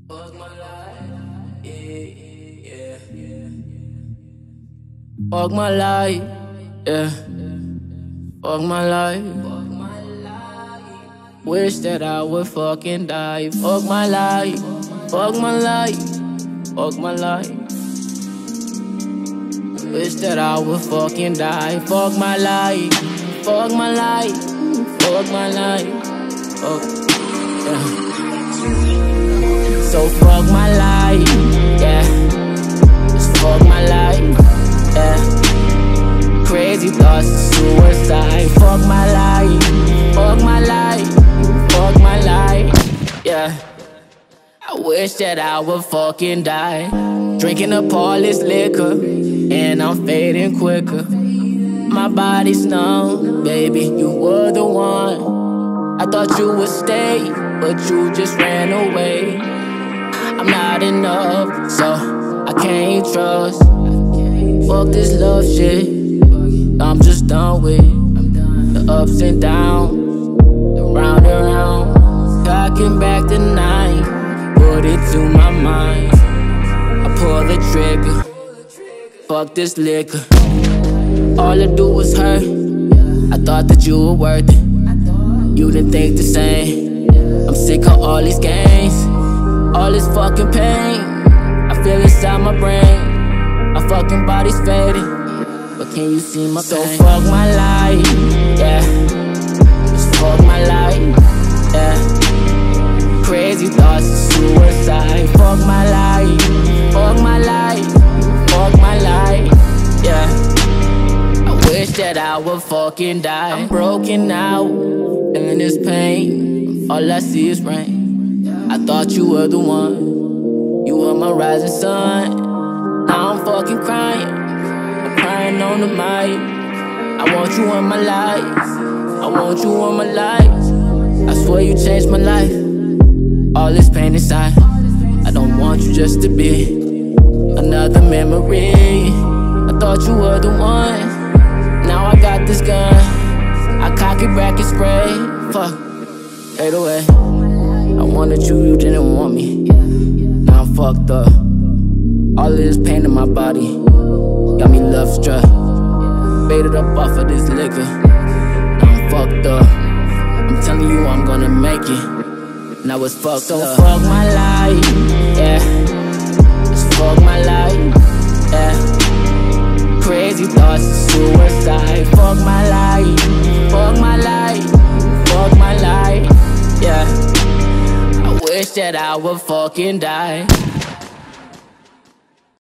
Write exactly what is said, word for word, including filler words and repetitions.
Fuck my life, yeah, yeah, yeah. Fuck my life, yeah. Fuck my life. Fuck my life. Wish that I would fucking die. Fuck my life. Fuck my life. Fuck my life. Wish that I would fucking die. Fuck my life. Fuck my life. Fuck my life. Fuck. Yeah. So fuck my life, yeah. Just fuck my life, yeah. Crazy thoughts of suicide. Fuck my life, fuck my life, fuck my life, yeah. I wish that I would fucking die. Drinking up all this liquor, and I'm fading quicker. My body's numb, baby, you were the one. I thought you would stay, but you just ran away. I'm not enough, so I can't trust. Fuck this love shit, I'm just done with the ups and downs, the round and round. Talking back the night, put it to my mind. I pull the trigger, fuck this liquor. All I do was hurt, I thought that you were worth it. You didn't think the same. I'm sick of all these games, all this fucking pain I feel inside my brain. My fucking body's fading, but can you see my pain? So fuck my life, yeah. Just fuck my life, yeah. Crazy thoughts of suicide. Fuck my life, fuck my life, fuck my life, yeah. I wish that I would fucking die. I'm broken out, feeling this pain. All I see is rain. I thought you were the one, you were my rising sun. Now I'm fucking crying, I'm crying on the mic. I want you in my life, I want you in my life. I swear you changed my life, all this pain inside. I don't want you just to be another memory. I thought you were the one, now I got this gun. I cock it back and spray, fuck, fade away. I wanted you, you didn't want me. Now I'm fucked up. All of this pain in my body got me love struck. Faded up off of this liquor. Now I'm fucked up. I'm telling you I'm gonna make it. Now it's fucked so up. So fuck my life, yeah. Just fuck my life, yeah. Crazy thoughts of suicide. Fuck my life, fuck my life, fuck my life, yeah. Wish that I would fucking die.